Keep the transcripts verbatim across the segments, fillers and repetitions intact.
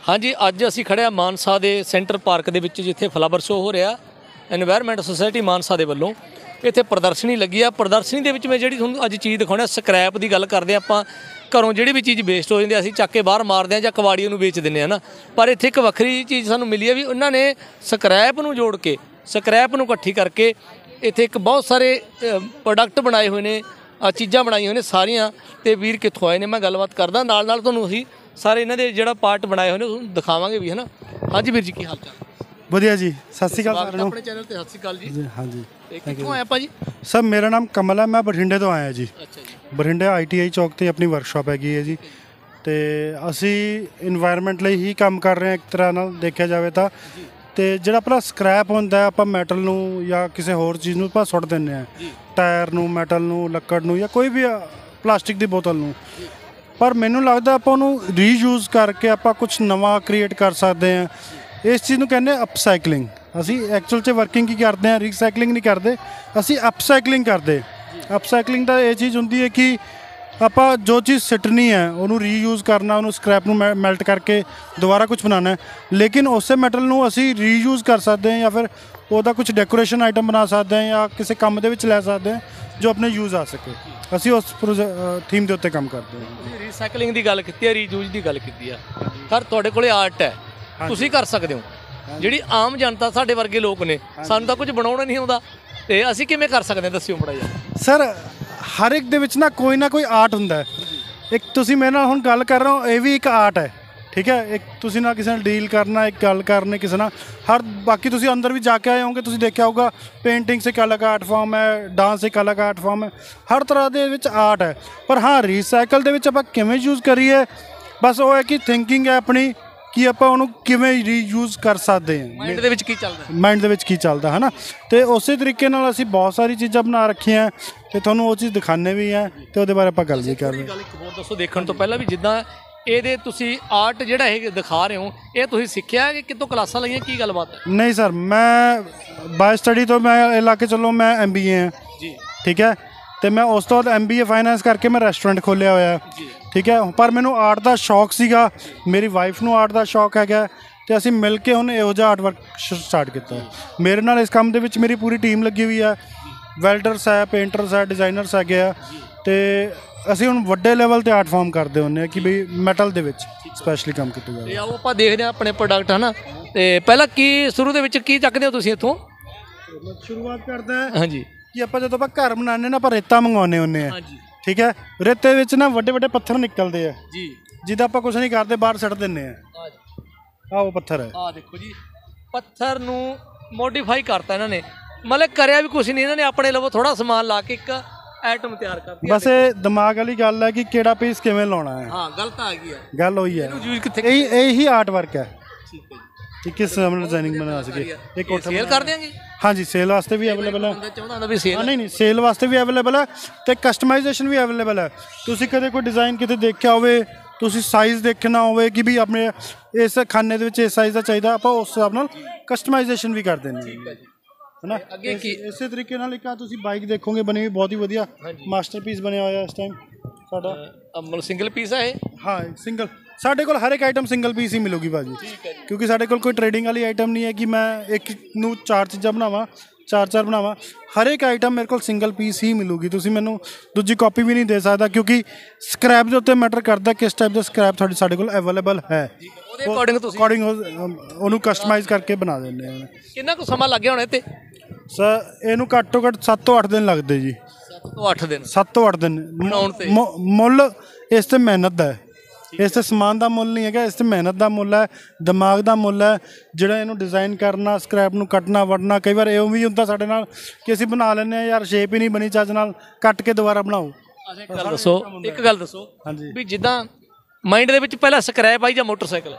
हाँ जी, अज असी खड़े मानसा के सेंटर पार्क के विच जिथे फ्लावर शो हो रहा एनवायरमेंट सोसाइटी मानसा के वलों इत्थे प्रदर्शनी लगी आ। प्रदर्शनी के विच मैं जिहड़ी तुहानूं अज चीज़ दिखाउणा स्क्रैप की गल करते आपां घरों जिहड़ी भी चीज़ वेस्ट हो जाती असीं चक के बाहर मारते हैं जां कबाड़ीਆਂ ਨੂੰ बेच दिंदे ना, पर इत्थे एक वक्री चीज़ सानूं मिली है भी उन्होंने स्क्रैप ਨੂੰ जोड़ के स्क्रैप ਨੂੰ इकट्ठी करके इत्थे एक बहुत सारे प्रोडक्ट बनाए हुए ने, चीज़ां बनाई हुई ने सारियां। ते वीर कित्थों आए ने मैं गलबात करदा नाल नाल तुहानूं असीं सारे इन्हां दे जिहड़ा पार्ट बनाए हुए ने दिखावांगे भी है ना। हाँ जी वीर जी, की हाल चाल? ਵਧੀਆ ਜੀ, ਸਤਿ ਸ਼੍ਰੀ ਅਕਾਲ ਸਾਰਿਆਂ ਨੂੰ। ਆਪਣੇ ਚੈਨਲ ਤੇ ਸਤਿ ਸ਼੍ਰੀ ਅਕਾਲ ਜੀ। ਹਾਂ ਜੀ, ਕਿੱਥੋਂ ਆਏ ਆਪਾਂ ਜੀ? ਸਰ ਮੇਰਾ ਨਾਮ ਕਮਲ ਹੈ, ਮੈਂ ਬਠਿੰਡੇ ਤੋਂ ਆਇਆ ਜੀ। ਅੱਛਾ ਜੀ। ਬਠਿੰਡੇ ਆਈ ਟੀ ਆਈ ਚੌਕ ਤੇ ਆਪਣੀ ਵਰਕਸ਼ਾਪ ਹੈਗੀ ਹੈ ਜੀ, ਤੇ ਅਸੀਂ ਇਨਵਾਇਰਨਮੈਂਟ ਲਈ ਹੀ ਕੰਮ ਕਰ ਰਹੇ ਹਾਂ ਇੱਕ ਤਰ੍ਹਾਂ ਨਾਲ ਦੇਖਿਆ ਜਾਵੇ ਤਾਂ। ਤੇ ਜਿਹੜਾ ਆਪਣਾ ਸਕ੍ਰੈਪ ਹੁੰਦਾ ਆਪਾਂ ਮੈਟਲ ਨੂੰ ਜਾਂ ਕਿਸੇ ਹੋਰ ਚੀਜ਼ ਨੂੰ ਆਪਾਂ ਸੁੱਟ ਦਿੰਦੇ ਹਾਂ, ਟਾਇਰ ਨੂੰ, ਮੈਟਲ ਨੂੰ, ਲੱਕੜ ਨੂੰ ਜਾਂ ਕੋਈ ਵੀ ਪਲਾਸਟਿਕ ਦੀ ਬੋਤਲ ਨੂੰ, ਪਰ ਮੈਨੂੰ ਲੱਗਦਾ ਆਪਾਂ ਉਹਨੂੰ ਰੀਯੂਜ਼ ਕਰਕੇ ਆਪਾਂ ਕੁਛ ਨਵਾਂ ਕ੍ਰੀਏਟ ਕਰ ਸਕਦੇ ਹਾਂ। ਇਸ ਚੀਜ਼ ਨੂੰ ਕਹਿੰਦੇ ਅਪਸਾਈਕਲਿੰਗ। ਅਸੀਂ ਐਕਚੁਅਲ 'ਚ ਵਰਕਿੰਗ ਕੀ ਕਰਦੇ ਹਾਂ, ਰੀਸਾਈਕਲਿੰਗ ਨਹੀਂ ਕਰਦੇ, ਅਸੀਂ ਅਪਸਾਈਕਲਿੰਗ ਕਰਦੇ। ਅਪਸਾਈਕਲਿੰਗ ਦਾ ਇਹ ਚੀਜ਼ ਹੁੰਦੀ ਹੈ ਕਿ ਆਪਾਂ ਜੋ ਚੀਜ਼ ਸਿੱਟਣੀ ਹੈ ਉਹਨੂੰ ਰੀਯੂਜ਼ ਕਰਨਾ, ਉਹਨੂੰ ਸਕ੍ਰੈਪ ਨੂੰ ਮੈ ਮੈਲਟ ਕਰਕੇ ਦੁਬਾਰਾ ਕੁਝ ਬਣਾਉਣਾ, ਲੇਕਿਨ ਉਸੇ ਮੈਟਲ ਨੂੰ ਅਸੀਂ ਰੀਯੂਜ਼ ਕਰ ਸਕਦੇ ਹਾਂ ਜਾਂ ਫਿਰ ਉਹਦਾ ਕੁਝ ਡੈਕੋਰੇਸ਼ਨ ਆਈਟਮ ਬਣਾ ਸਕਦੇ ਹਾਂ ਜਾਂ ਕਿਸੇ ਕੰਮ ਦੇ ਵਿੱਚ ਲੈ ਸਕਦੇ ਹਾਂ ਜੋ ਆਪਣੇ ਯੂਜ਼ ਆ ਸਕੇ। ਅਸੀਂ ਉਸ ਥੀਮ ਦੇ ਉੱਤੇ ਕੰਮ ਕਰਦੇ ਹਾਂ। ਰੀਸਾਈਕਲਿੰਗ ਦੀ ਗੱਲ ਕੀਤੀ ਹੈ, ਰੀਯੂਜ਼ ਦੀ ਗੱਲ ਕੀਤੀ ਆ। ਸਰ ਤੁਹਾਡੇ ਕੋਲੇ ਆਰਟ ਹੈ, ਤੁਸੀਂ ਕਰ ਸਕਦੇ ਹੋ। ਜਿਹੜੀ ਆਮ ਜਨਤਾ ਸਾਡੇ ਵਰਗੇ ਲੋਕ ਨੇ, ਸਾਨੂੰ ਤਾਂ ਕੁਝ ਬਣਾਉਣਾ ਨਹੀਂ ਆਉਂਦਾ, ਤੇ ਅਸੀਂ ਕਿਵੇਂ ਕਰ ਸਕਦੇ ਹਾਂ, ਦੱਸਿਓ ਮਾੜਾ ਜਿਹਾ। ਸਰ ਹਰ ਇੱਕ ਦੇ ਵਿੱਚ ਨਾ ਕੋਈ ਨਾ ਕੋਈ ਆਰਟ ਹੁੰਦਾ ਹੈ। ਇੱਕ ਤੁਸੀਂ ਮੇਰੇ ਨਾਲ ਹੁਣ ਗੱਲ ਕਰ ਰਹੇ ਹੋ, ਇਹ ਵੀ ਇੱਕ ਆਰਟ ਹੈ, ਠੀਕ ਹੈ। ਇੱਕ ਤੁਸੀਂ ਨਾਲ ਕਿਸੇ ਨਾਲ ਡੀਲ ਕਰਨਾ, ਇੱਕ ਗੱਲ ਕਰਨੀ ਕਿਸੇ ਨਾਲ, ਹਰ ਬਾਕੀ ਤੁਸੀਂ ਅੰਦਰ ਵੀ ਜਾ ਕੇ ਆਏ ਹੋਗੇ, ਤੁਸੀਂ ਦੇਖਿਆ ਹੋਊਗਾ ਪੇਂਟਿੰਗਸ ਇੱਕ ਅਲੱਗ ਆਰਟ ਫਾਰਮ ਹੈ, ਡਾਂਸ ਇੱਕ ਅਲੱਗ ਆਰਟ ਫਾਰਮ ਹੈ, ਹਰ ਤਰ੍ਹਾਂ ਦੇ ਵਿੱਚ ਆਰਟ ਹੈ। ਪਰ ਹਾਂ, ਰੀਸਾਈਕਲ ਦੇ ਵਿੱਚ ਆਪਾਂ ਕਿਵੇਂ ਯੂਜ਼ ਕਰੀਏ, ਬਸ ਉਹ ਹੈ ਕਿ ਥਿੰਕਿੰਗ ਹੈ ਆਪਣੀ ਕਿ ਆਪਾਂ ਉਹਨੂੰ ਕਿਵੇਂ ਰੀਯੂਜ਼ ਕਰ ਸਕਦੇ ਹਾਂ, ਮਾਈਂਡ ਦੇ ਵਿੱਚ ਕੀ ਚੱਲਦਾ, ਮਾਈਂਡ ਦੇ ਵਿੱਚ ਕੀ ਚੱਲਦਾ ਹੈ ਨਾ। ਅਤੇ ਉਸੇ ਤਰੀਕੇ ਨਾਲ ਅਸੀਂ ਬਹੁਤ ਸਾਰੀ ਚੀਜ਼ਾਂ ਬਣਾ ਰੱਖੀਆਂ ਅਤੇ ਤੁਹਾਨੂੰ ਉਹ ਚੀਜ਼ ਦਿਖਾਉਂਦੇ ਵੀ ਹੈ ਅਤੇ ਉਹਦੇ ਬਾਰੇ ਆਪਾਂ ਗੱਲ ਵੀ ਕਰ ਰਹੇ। ਗੱਲ ਇੱਕ ਹੋਰ ਦੱਸੋ ਦੇਖਣ ਤੋਂ ਪਹਿਲਾਂ ਵੀ, ਜਿੱਦਾਂ ਇਹਦੇ ਤੁਸੀਂ ਆਰਟ ਜਿਹੜਾ ਇਹ ਦਿਖਾ ਰਹੇ ਹੋ, ਇਹ ਤੁਸੀਂ ਸਿੱਖਿਆ ਕਿ ਕਿਤੋਂ ਕਲਾਸਾਂ ਲਈਆਂ, ਕੀ ਗੱਲਬਾਤ ਹੈ? ਨਹੀਂ ਸਰ, ਮੈਂ ਬਾਏ ਸਟੱਡੀ ਤੋਂ ਮੈਂ ਇਹ ਲਾ ਕੇ ਚੱਲੋ ਮੈਂ ਐਮ ਬੀ ਏ ਹਾਂ ਜੀ, ਠੀਕ ਹੈ। ਅਤੇ ਮੈਂ ਉਸ ਤੋਂ ਬਾਅਦ ਐਮ ਬੀ ਏ ਫਾਈਨੈਂਸ ਕਰਕੇ ਮੈਂ ਰੈਸਟੋਰੈਂਟ ਖੋਲ੍ਹਿਆ ਹੋਇਆ, ਠੀਕ ਹੈ। ਪਰ ਮੈਨੂੰ ਆਰਟ ਦਾ ਸ਼ੌਕ ਸੀਗਾ, ਮੇਰੀ ਵਾਈਫ ਨੂੰ ਆਰਟ ਦਾ ਸ਼ੌਕ ਹੈਗਾ, ਅਤੇ ਅਸੀਂ ਮਿਲ ਕੇ ਹੁਣ ਇਹੋ ਜਿਹਾ ਆਰਟ ਵਰਕ ਸਟਾਰਟ ਕੀਤਾ। ਮੇਰੇ ਨਾਲ ਇਸ ਕੰਮ ਦੇ ਵਿੱਚ ਮੇਰੀ ਪੂਰੀ ਟੀਮ ਲੱਗੀ ਹੋਈ ਹੈ, ਵੈਲਡਰਸ ਹੈ, ਪੇਂਟਰਸ ਹੈ, ਡਿਜ਼ਾਈਨਰਸ ਹੈਗੇ ਆ, ਅਤੇ ਅਸੀਂ ਹੁਣ ਵੱਡੇ ਲੈਵਲ 'ਤੇ ਆਰਟ ਫਾਰਮ ਕਰਦੇ ਹੁੰਦੇ ਹਾਂ ਕਿ ਬਈ ਮੈਟਲ ਦੇ ਵਿੱਚ ਸਪੈਸ਼ਲੀ ਕੰਮ ਕੀਤਾ ਜਾਵੇ। ਆਓ ਆਪਾਂ ਦੇਖਦੇ ਹਾਂ ਆਪਣੇ ਪ੍ਰੋਡਕਟ ਹੈ ਨਾ। ਅਤੇ ਪਹਿਲਾਂ ਕੀ ਸ਼ੁਰੂ ਦੇ ਵਿੱਚ ਕੀ ਚੱਕਦੇ ਹੋ ਤੁਸੀਂ ਇੱਥੋਂ? ਸ਼ੁਰੂਆਤ ਕਰਦਾ ਹੈ ਹਾਂਜੀ ਕਿ ਆਪਾਂ ਜਦੋਂ ਆਪਾਂ ਘਰ ਬਣਾਉਂਦੇ ਨਾ, ਆਪਾਂ ਰੇਤਾ ਮੰਗਵਾਉਂਦੇ ਹੁੰਦੇ ਹਾਂ, ਠੀਕ ਹੈ। ਰੇਤੇ ਵਿੱਚ ਨਾ ਵੱਡੇ ਵੱਡੇ ਪੱਥਰ ਨਿਕਲਦੇ ਆ ਜੀ, ਜਿਹਦਾ ਆਪਾਂ ਕੁਛ ਨਹੀਂ ਕਰਦੇ, ਬਾਹਰ ਸੁੱਟ ਦਿੰਦੇ ਆ। ਆਹ ਉਹ ਪੱਥਰ ਹੈ, ਆਹ ਦੇਖੋ ਜੀ। ਪੱਥਰ ਨੂੰ ਮੋਡੀਫਾਈ ਕਰਤਾ ਇਹਨਾਂ ਨੇ, ਮਤਲਬ ਕਰਿਆ ਵੀ ਕੁਛ ਨਹੀਂ ਇਹਨਾਂ ਨੇ, ਆਪਣੇ ਲਵੋ ਥੋੜਾ ਸਮਾਨ ਲਾ ਕੇ ਇੱਕ ਆਈਟਮ ਤਿਆਰ ਕਰਤੀ। ਬਸ ਇਹ ਦਿਮਾਗ ਵਾਲੀ ਗੱਲ ਹੈ ਕਿ ਕਿਹੜਾ ਪੀਸ ਕਿਵੇਂ ਲਾਉਣਾ ਹੈ। ਹਾਂ, ਗੱਲ ਤਾਂ ਆ ਗਈ ਹੈ, ਗੱਲ ਹੋਈ ਹੈ। ਇਹ ਇਹੀ ਆਰਟ ਵਰਕ ਹੈ, ਠੀਕ ਹੈ ਜੀ। ਕਿਸ ਤਰ੍ਹਾਂ ਡਿਜ਼ਾਈਨਿੰਗ ਬਣਾ ਸਕੇ। ਇੱਕ ਸੇਲ ਕਰ ਦਿਆਂਗੇ? ਹਾਂਜੀ, ਸੇਲ ਵਾਸਤੇ ਵੀ ਅਵੇਲੇਬਲ ਹੈ। ਚਾਹੁੰਦਾ ਵੀ ਸੇਲ ਨਹੀਂ ਨਹੀਂ, ਸੇਲ ਵਾਸਤੇ ਵੀ ਅਵੇਲੇਬਲ ਹੈ ਅਤੇ ਕਸਟਮਾਈਜ਼ੇਸ਼ਨ ਵੀ ਅਵੇਲੇਬਲ ਹੈ। ਤੁਸੀਂ ਕਦੇ ਕੋਈ ਡਿਜ਼ਾਈਨ ਕਿਤੇ ਦੇਖਿਆ ਹੋਵੇ, ਤੁਸੀਂ ਸਾਈਜ਼ ਦੇਖਣਾ ਹੋਵੇ ਕਿ ਵੀ ਆਪਣੇ ਇਸ ਖਾਨੇ ਦੇ ਵਿੱਚ ਇਸ ਸਾਈਜ਼ ਦਾ ਚਾਹੀਦਾ, ਆਪਾਂ ਉਸ ਹਿਸਾਬ ਨਾਲ ਕਸਟਮਾਈਜ਼ੇਸ਼ਨ ਵੀ ਕਰ ਦਿੰਦੇ ਹਾਂ, ਹੈ ਨਾ। ਅੱਗੇ ਕੀ ਇਸੇ ਤਰੀਕੇ ਨਾਲ ਇੱਕ ਆ ਤੁਸੀਂ ਬਾਈਕ ਦੇਖੋਗੇ ਬਣੀ ਹੋਈ, ਬਹੁਤ ਹੀ ਵਧੀਆ ਮਾਸਟਰ ਪੀਸ ਬਣਿਆ ਹੋਇਆ ਇਸ ਟਾਈਮ ਸਾਡਾ। ਅਮਲ ਸਿੰਗਲ ਪੀਸ ਹੈ ਇਹ? ਹਾਂ, ਸਿੰਗਲ। ਸਾਡੇ ਕੋਲ ਹਰ ਇੱਕ ਆਈਟਮ ਸਿੰਗਲ ਪੀਸ ਹੀ ਮਿਲੂਗੀ ਭਾਜੀ, ਕਿਉਂਕਿ ਸਾਡੇ ਕੋਲ ਕੋਈ ਟਰੇਡਿੰਗ ਵਾਲੀ ਆਈਟਮ ਨਹੀਂ ਹੈ ਕਿ ਮੈਂ ਇੱਕ ਨੂੰ ਚਾਰ ਚੀਜ਼ਾਂ ਬਣਾਵਾਂ, ਚਾਰ ਚਾਰ ਬਣਾਵਾਂ। ਹਰ ਇੱਕ ਆਈਟਮ ਮੇਰੇ ਕੋਲ ਸਿੰਗਲ ਪੀਸ ਹੀ ਮਿਲੂਗੀ, ਤੁਸੀਂ ਮੈਨੂੰ ਦੂਜੀ ਕਾਪੀ ਵੀ ਨਹੀਂ ਦੇ ਸਕਦਾ, ਕਿਉਂਕਿ ਸਕ੍ਰੈਪ ਦੇ ਉੱਤੇ ਮੈਟਰ ਕਰਦਾ ਕਿਸ ਟਾਈਪ ਦਾ ਸਕ੍ਰੈਪ ਤੁਹਾਡੇ ਸਾਡੇ ਕੋਲ ਅਵੇਲੇਬਲ ਹੈ। ਉਹਦੇ ਅਕੋਰਡਿੰਗ ਤੁਸੀਂ ਅਕੋਰਡਿੰਗ ਉਹਨੂੰ ਕਸਟਮਾਈਜ਼ ਕਰਕੇ ਬਣਾ ਦਿੰਦੇ ਹਾਂ। ਕਿੰਨਾ ਕੁ ਸਮਾਂ ਲੱਗ ਗਿਆ ਹੁਣ ਇਹ 'ਤੇ? ਸਰ ਇਹਨੂੰ ਘੱਟ ਤੋਂ ਘੱਟ ਸੱਤ ਤੋਂ ਅੱਠ ਦਿਨ ਲੱਗਦੇ ਜੀ। ਸੱਤ ਤੋਂ ਅੱਠ ਦਿਨ ਸੱਤ ਤੋਂ ਅੱਠ ਦਿਨ ਬਣਾਉਣ 'ਤੇ। ਮੁੱਲ ਇਸ 'ਤੇ ਮਿਹਨਤ ਦਾ ਹੈ, ਇਸ 'ਤੇ ਸਮਾਨ ਦਾ ਮੁੱਲ ਨਹੀਂ ਹੈਗਾ, ਇਸ 'ਤੇ ਮਿਹਨਤ ਦਾ ਮੁੱਲ ਹੈ, ਦਿਮਾਗ ਦਾ ਮੁੱਲ ਹੈ। ਜਿਹੜਾ ਇਹਨੂੰ ਡਿਜ਼ਾਈਨ ਕਰਨਾ, ਸਕ੍ਰੈਪ ਨੂੰ ਕੱਟਣਾ ਵੱਢਣਾ, ਕਈ ਵਾਰ ਇਹ ਵੀ ਹੁੰਦਾ ਸਾਡੇ ਨਾਲ ਕਿ ਅਸੀਂ ਬਣਾ ਲੈਂਦੇ ਹਾਂ, ਯਾਰ ਸ਼ੇਪ ਹੀ ਨਹੀਂ ਬਣੀ ਚੱਜ ਨਾਲ, ਕੱਟ ਕੇ ਦੁਬਾਰਾ ਬਣਾਓ। ਇੱਕ ਗੱਲ ਦੱਸੋ, ਇੱਕ ਗੱਲ ਦੱਸੋ ਹਾਂਜੀ ਵੀ ਜਿੱਦਾਂ ਮਾਈਂਡ ਦੇ ਵਿੱਚ ਪਹਿਲਾਂ ਸਕ੍ਰੈਪ ਆਈ ਜਾਂ ਮੋਟਰਸਾਈਕਲ?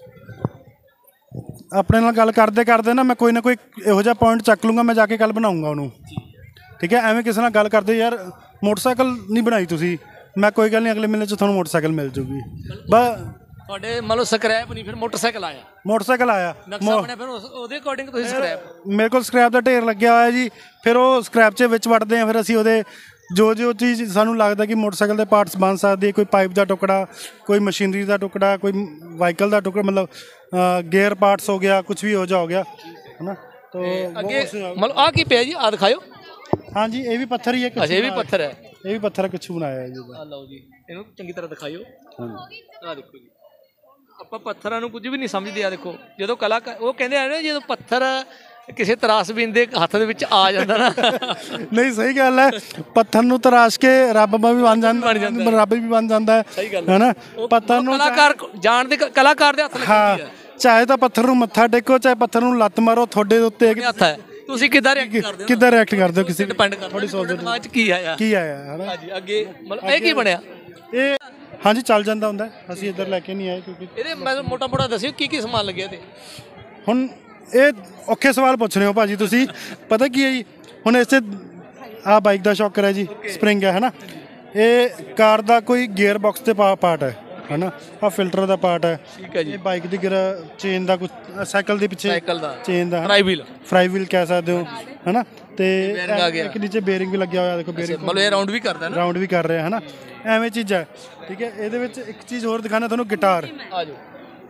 ਆਪਣੇ ਨਾਲ ਗੱਲ ਕਰਦੇ ਕਰਦੇ ਨਾ ਮੈਂ ਕੋਈ ਨਾ ਕੋਈ ਇਹੋ ਜਿਹਾ ਪੁਆਇੰਟ ਚੱਕ ਲੂੰਗਾ, ਮੈਂ ਜਾ ਕੇ ਕੱਲ੍ਹ ਬਣਾਊਂਗਾ ਉਹਨੂੰ, ਠੀਕ ਹੈ। ਐਵੇਂ ਕਿਸੇ ਨਾਲ ਗੱਲ ਕਰਦੇ, ਯਾਰ ਮੋਟਰਸਾਈਕਲ ਨਹੀਂ ਬਣਾਈ ਤੁਸੀਂ, ਮੈਂ ਕੋਈ ਗੱਲ ਨਹੀਂ ਅਗਲੇ ਮਹੀਨੇ 'ਚ ਤੁਹਾਨੂੰ ਮੋਟਰਸਾਈਕਲ ਮਿਲ ਜੂਗੀ। ਬਸ ਤੁਹਾਡੇ ਮੰਨ ਲਓ ਸਕ੍ਰੈਪ ਨਹੀਂ, ਫਿਰ ਮੋਟਰਸਾਈਕਲ ਆਇਆ, ਮੋਟਰਸਾਈਕਲ ਆਇਆ ਨਕਸ਼ਾ ਬਣਿਆ, ਫਿਰ ਉਹਦੇ ਅਕੋਰਡਿੰਗ ਤੁਸੀਂ ਸਕ੍ਰੈਪ। ਮੇਰੇ ਕੋਲ ਸਕ੍ਰੈਪ ਦਾ ਢੇਰ ਲੱਗਿਆ ਹੋਇਆ ਜੀ, ਫਿਰ ਉਹ ਸਕ੍ਰੈਪ 'ਚ ਵਿੱਚ ਵੜਦੇ ਹਾਂ, ਫਿਰ ਅਸੀਂ ਉਹਦੇ ਜੋ ਜੋ ਚੀਜ਼ ਸਾਨੂੰ ਲੱਗਦਾ ਕਿ ਮੋਟਰਸਾਈਕਲ ਦੇ ਪਾਰਟਸ ਬਣ ਸਕਦੇ, ਕੋਈ ਪਾਈਪ ਦਾ ਟੁਕੜਾ, ਕੋਈ ਮਸ਼ੀਨਰੀ ਦਾ ਟੁਕੜਾ, ਕੋਈ ਵਾਹੀਕਲ ਦਾ ਟੁਕੜਾ, ਮਤਲਬ ਗੇਅਰ ਪਾਰਟਸ ਹੋ ਗਿਆ, ਕੁਝ ਵੀ ਹੋ ਜਾ ਹੋ ਗਿਆ ਹੈ ਨਾ। तो ਅੱਗੇ ਮਤਲਬ ਆ ਕੀ ਪਿਆ ਜੀ, ਆ ਦਿਖਾਇਓ। हाँ जी, ये भी पत्थर ही है। ਅੱਛਾ ਇਹ ਵੀ ਪੱਥਰ ਹੈ, ये भी पत्थर है, कच्छू बनाया है जी। ਆ ਲਓ ਜੀ ਇਹਨੂੰ ਚੰਗੀ ਤਰ੍ਹਾਂ ਦਿਖਾਇਓ। हाँ ਆ ਦੇਖੋ ਜੀ, ਆਪਾਂ ਪੱਥਰਾਂ ਨੂੰ ਕੁਝ ਵੀ ਨਹੀਂ ਸਮਝਦੇ। ਆ ਦੇਖੋ ਜਦੋਂ ਕਲਾਕਾਰ ਉਹ ਕਹਿੰਦੇ ਆ ਨਾ, ਜਦੋਂ ਪੱਥਰ ਕਿਸੇ ਤਰਾਸਬੀਨ ਦੇ ਹੱਥ ਦੇ ਵਿੱਚ ਆ ਜਾਂਦਾ ਨਾ नहीं सही गल है, पत्थर ਨੂੰ ਤਰਾਸ਼ ਕੇ ਰੱਬ ਵੀ ਬਣ ਜਾਂਦਾ, ਰੱਬ ਵੀ ਬਣ ਜਾਂਦਾ ਹੈ, ਸਹੀ ਗੱਲ ਹੈ ਨਾ। ਪੱਥਰ ਨੂੰ ਕਲਾਕਾਰ ਜਾਣ ਦੇ ਕਲਾਕਾਰ ਦੇ ਹੱਥ ਲੱਗਦੀ ਹੈ। ਹਾਂ, ਚਾਹੇ ਤਾਂ ਪੱਥਰ ਨੂੰ ਮੱਥਾ ਟੇਕੋ, ਚਾਹੇ ਪੱਥਰ ਨੂੰ ਲੱਤ ਮਾਰੋ, ਤੁਹਾਡੇ ਉੱਤੇ ਹੱਥ ਹੈ। ਤੁਸੀਂ ਕਿੱਦਾਂ ਰਿਐਕਟ ਕਰਦੇ ਹੋ, ਕਿੱਦਾਂ ਰਿਐਕਟ ਕਰਦੇ ਹੋ, ਕਿਸੇ ਡਿਪੈਂਡ ਕਰਦਾ ਥੋੜੀ ਸੋਚ ਦਿਮਾਗ 'ਚ ਕੀ ਆਇਆ ਕੀ ਆਇਆ ਹੈ ਨਾ। ਹਾਂਜੀ ਅੱਗੇ ਮਤਲਬ ਇਹ ਕੀ ਬਣਿਆ? ਇਹ ਹਾਂਜੀ ਚੱਲ ਜਾਂਦਾ ਹੁੰਦਾ, ਅਸੀਂ ਇੱਧਰ ਲੈ ਕੇ ਨਹੀਂ ਆਏ ਕਿਉਂਕਿ ਇਹਦੇ ਮੈਂ ਮੋਟਾ ਮੋਟਾ ਦੱਸਿਓ ਕੀ ਕੀ ਸਮਾਨ ਲੱਗਿਆ ਤੇ। ਹੁਣ ਇਹ ਔਖੇ ਸਵਾਲ ਪੁੱਛ ਰਹੇ ਹੋ ਭਾਜੀ ਤੁਸੀਂ। ਪਤਾ ਕੀ ਹੈ ਜੀ, ਹੁਣ ਇਸੇ ਆ ਬਾਈਕ ਦਾ ਸ਼ੌਕਰ ਹੈ ਜੀ, ਸਪਰਿੰਗ ਹੈ ਨਾ। ਇਹ ਕਾਰ ਦਾ ਕੋਈ ਗੇਅਰ ਬਾਕਸ ਤੇ ਪਾਰਟ ਹੈ ਹੈ ਨਾ। ਆ ਫਿਲਟਰ ਦਾ ਪਾਰਟ ਹੈ, ਠੀਕ ਹੈ ਜੀ। ਇਹ ਬਾਈਕ ਦੀ ਗਿਰ ਚੇਨ ਦਾ ਕੁਝ, ਸਾਈਕਲ ਦੇ ਪਿੱਛੇ ਸਾਈਕਲ ਦਾ ਚੇਨ ਦਾ ਫਰਾਈ ਵੀਲ, ਫਰਾਈ ਵੀਲ ਕਹਿ ਸਕਦੇ ਹੋ ਹੈ ਨਾ। ਤੇ ਬੇਅਰਿੰਗ ਆ ਗਿਆ, ਇੱਕ ਨੀਚੇ ਬੇਅਰਿੰਗ ਵੀ ਲੱਗਿਆ ਹੋਇਆ, ਦੇਖੋ ਬੇਅਰਿੰਗ ਮਤਲਬ ਇਹ ਰਾਉਂਡ ਵੀ ਕਰਦਾ ਨਾ, ਰਾਉਂਡ ਵੀ ਕਰ ਰਿਹਾ ਹੈ ਨਾ। ਐਵੇਂ ਚੀਜ਼ ਹੈ, ਠੀਕ ਹੈ। ਇਹਦੇ ਵਿੱਚ ਇੱਕ ਚੀਜ਼ ਹੋਰ ਦਿਖਾਣਾ ਤੁਹਾਨੂੰ, ਗਿਟਾਰ। ਆ ਜਾਓ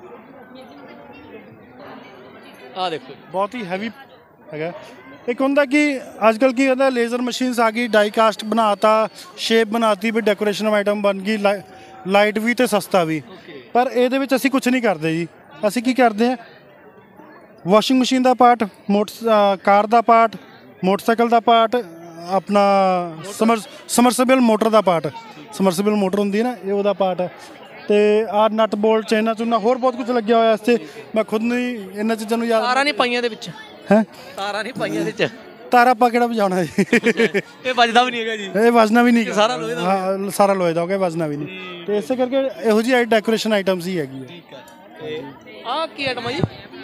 ਆ ਦੇਖੋ ਬਹੁਤ ਹੀ ਹੈਵੀ ਹੈਗਾ। ਇੱਕ ਹੁੰਦਾ ਕਿ ਅੱਜ ਕੱਲ੍ਹ ਕੀ ਹੁੰਦਾ, ਲੇਜ਼ਰ ਮਸ਼ੀਨਸ ਆ ਗਈ, ਡਾਈ ਕਾਸਟ ਬਣਾਤਾ, ਸ਼ੇਪ ਬਣਾਤੀ, ਵੀ ਡੈਕੋਰੇਸ਼ਨ ਆਈਟਮ ਬਣ ਗਈ, ਲਾਈਟ ਵੀ ਤੇ ਸਸਤਾ ਵੀ। ਪਰ ਇਹਦੇ ਵਿੱਚ ਅਸੀਂ ਕੁਝ ਨਹੀਂ ਕਰਦੇ ਜੀ। ਅਸੀਂ ਕੀ ਕਰਦੇ ਹਾਂ, ਵਾਸ਼ਿੰਗ ਮਸ਼ੀਨ ਦਾ ਪਾਰਟ, ਮੋਟਰ ਕਾਰ ਦਾ ਪਾਰਟ, ਮੋਟਰਸਾਈਕਲ ਦਾ ਪਾਰਟ, ਆਪਣਾ ਸਮਰ ਸਮਰਸੀਬਲ ਮੋਟਰ ਦਾ ਪਾਰਟ, ਸਮਰਸੀਬਲ ਮੋਟਰ ਹੁੰਦੀ ਹੈ ਨਾ, ਇਹ ਉਹਦਾ ਪਾਰਟ ਹੈ। ਤੇ ਆ ਨਟ ਬੋਲਟ, ਚੈਨਾ ਚੁਨਾ, ਹੋਰ ਬਹੁਤ ਕੁਝ ਲੱਗਿਆ ਹੋਇਆ ਇਸ 'ਤੇ। ਮੈਂ ਖੁਦ ਨਹੀਂ ਇਹਨਾਂ ਚੀਜ਼ਾਂ ਨੂੰ ਯਾਦ। ਤਾਰਾਂ ਨਹੀਂ ਪਾਈਆਂ ਦੇ ਵਿੱਚ ਹੈ, ਤਾਰਾਂ ਨਹੀਂ ਪਾਈਆਂ ਦੇ ਵਿੱਚ। ਤਾਰਾ ਆਪਾਂ ਕਿਹੜਾ ਵਜਾਉਣਾ ਜੀ ਇਹ ਵੱਜਦਾ ਵੀ ਨਹੀਂ ਹੈਗਾ ਜੀ, ਇਹ ਵਜਣਾ ਵੀ ਨਹੀਂ, ਸਾਰਾ ਲੋਹੇ ਦਾ। ਹਾਂ ਸਾਰਾ ਲੋਹੇ ਦਾ ਹੋ ਗਿਆ, ਵਜਣਾ ਵੀ ਨਹੀਂ। ਤੇ ਇਸੇ ਕਰਕੇ ਇਹੋ ਜਿਹੀ ਡੈਕੋਰੇਸ਼ਨ ਆਈਟਮਸ ਹੀ ਹੈਗੀ ਹੈ। ਠੀਕ ਹੈ। ਤੇ ਆਹ ਕੀ ਆਈਟਮ ਹੈ ਜੀ?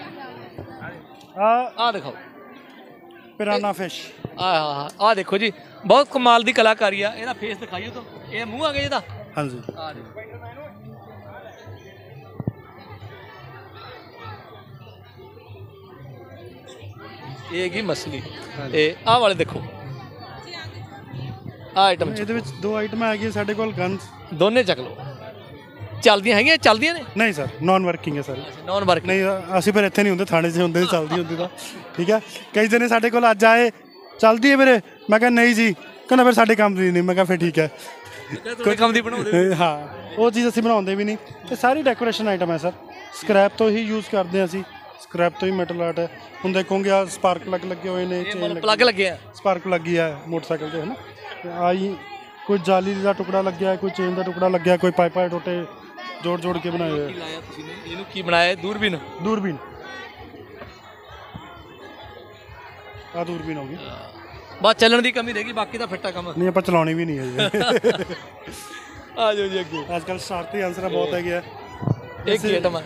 ਆ ਆਹ ਦਿਖਾਓ, ਪਿਰਾਨਾ ਫਿਸ਼। ਆਹ ਹਾਂ ਆਹ ਦੇਖੋ ਜੀ, ਬਹੁਤ ਕਮਾਲ ਦੀ ਕਲਾਕਾਰੀ ਆ। ਇਹਦਾ ਫੇਸ ਦਿਖਾਈਓ ਤਾਂ, ਇਹ ਮੂੰਹ ਆ ਗਿਆ ਇਹਦਾ। ਹਾਂਜੀ ਆ ਦੇਖੋ, ਇਹ ਹੈਗੀ ਮਛਲੀ। ਤੇ ਆਹ ਵਾਲੇ ਦੇਖੋ, ਆਹ ਆਈਟਮ ਇਹਦੇ ਵਿੱਚ ਦੋ ਆਈਟਮਾਂ ਹੈਗੀਆਂ ਸਾਡੇ ਕੋਲ, ਗਨਸ ਦੋਨੇ ਚੱਕ ਲਓ। ਚੱਲਦੀਆਂ ਹੈਗੀਆਂ, ਚੱਲਦੀਆਂ ਨੇ? ਨਹੀਂ ਸਰ, ਨਾਨ ਵਰਕਿੰਗ ਹੈ ਸਰ। ਨਾਨ ਵਰਕਿੰਗ ਨਹੀਂ, ਅਸੀਂ ਫਿਰ ਇੱਥੇ ਨਹੀਂ ਹੁੰਦੇ, ਥਾਣੇ 'ਚ ਹੁੰਦੇ, ਚੱਲਦੀ ਹੁੰਦੀ ਤਾਂ ਠੀਕ ਹੈ। ਕਈ ਜਣੇ ਸਾਡੇ ਕੋਲ ਅੱਜ ਆਏ, ਚੱਲਦੀ ਹੈ ਵੀਰੇ, ਮੈਂ ਕਿਹਾ ਨਹੀਂ ਜੀ, ਕਹਿੰਦਾ ਫਿਰ ਸਾਡੇ ਕੰਮ ਦੀ ਨਹੀਂ। ਮੈਂ ਕਿਹਾ ਫਿਰ ਠੀਕ ਹੈ, ਕੋਈ ਕੰਮ ਦੀ ਬਣਾਉਂਦੇ। ਹਾਂ, ਉਹ ਚੀਜ਼ ਅਸੀਂ ਬਣਾਉਂਦੇ ਵੀ ਨਹੀਂ। ਇਹ ਸਾਰੀ ਡੈਕੋਰੇਸ਼ਨ ਆਈਟਮ ਹੈ ਸਰ, ਸਕ੍ਰੈਪ ਤੋਂ ਹੀ ਯੂਜ਼ ਕਰਦੇ ਹਾਂ ਅਸੀਂ, ਸਕ੍ਰੈਪ ਤੋਂ ਹੀ ਮੈਟਲ ਆਰਟ ਹੈ। ਹੁਣ ਦੇਖੋਗੇ ਆ ਸਪਾਰਕ ਪਲੱਗ ਲੱਗੇ ਹੋਏ ਨੇ, ਪਲੱਗ ਲੱਗੇ ਆ, ਸਪਾਰਕ ਲੱਗੀ ਹੈ ਮੋਟਰਸਾਈਕਲ 'ਤੇ ਹੈ ਨਾ। ਆਈ ਕੋਈ ਜਾਲੀ ਦਾ ਟੁਕੜਾ ਲੱਗਿਆ, ਕੋਈ ਚੇਨ ਦਾ ਟੁਕੜਾ ਲੱਗਿਆ, ਕੋਈ ਪਾਈਪਾਂ ਟੋਟੇ ਜੋੜ ਜੋੜ ਕੇ ਬਣਾਏ ਹੋਏ। ਲਾਇਆ ਤੁਸੀਂ ਨੇ ਇਹਨੂੰ ਕੀ ਬਣਾਇਆ? ਦੂਰਬੀਨ। ਦੂਰਬੀਨ, ਆ ਦੂਰਬੀਨ ਹੋ ਗਈ। ਬਸ ਚੱਲਣ ਦੀ ਕਮੀ ਰਹਿ ਗਈ, ਬਾਕੀ ਤਾਂ ਫਿੱਟਾ ਕੰਮ। ਨਹੀਂ, ਆਪਾਂ ਚਲਾਉਣੀ ਵੀ ਨਹੀਂ ਹੈ ਜੀ। ਆ ਜਾਓ ਜੀ ਅੱਗੇ। ਅੱਜ ਕੱਲ੍ਹ ਸ਼ਰਾਰਤੀ ਆਨਸਰ ਬਹੁਤ ਹੈਗੇ ਆ। ਇੱਕ ਹੀ ਆਈਟਮ ਹੈ,